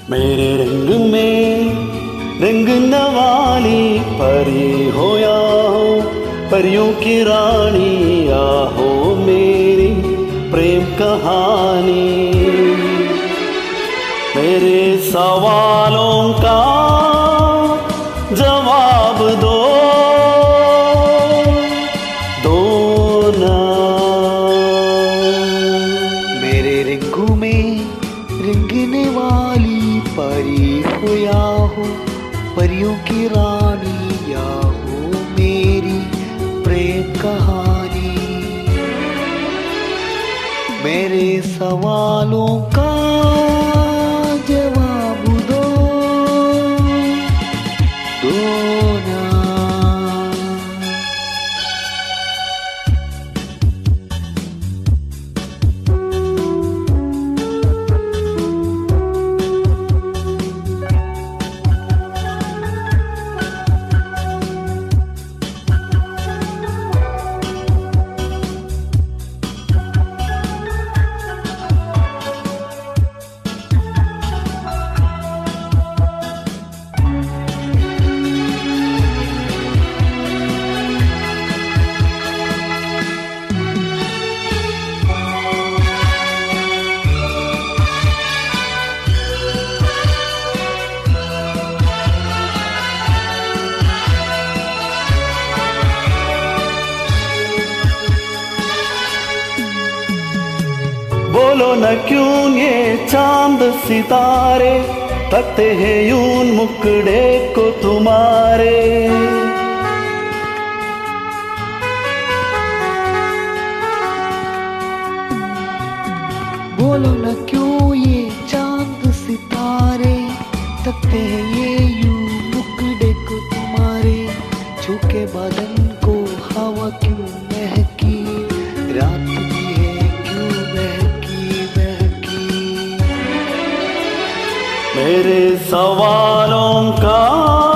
मेरे रंग में रंग नवाली परी हो या हो परियों की रानी या हो मेरी प्रेम कहानी। मेरे सवालों का जवाब दो ना। मेरे रंगों में रंगने वाली परी हो या हो परियों की रानी या हो मेरी प्रेम कहानी। मेरे सवालों का जवाब दो ना। बोलो न क्यों ये चांद सितारे तकते हैं यूं मुकड़े को तुम्हारे। बोलो न क्यों ये चांद सितारे तकते हैं ये यूं मुकड़े को तुम्हारे। छूके बदन को हवा क्यों महकी रात भी है क्यों बहकी बहकी। मेरे सवालों का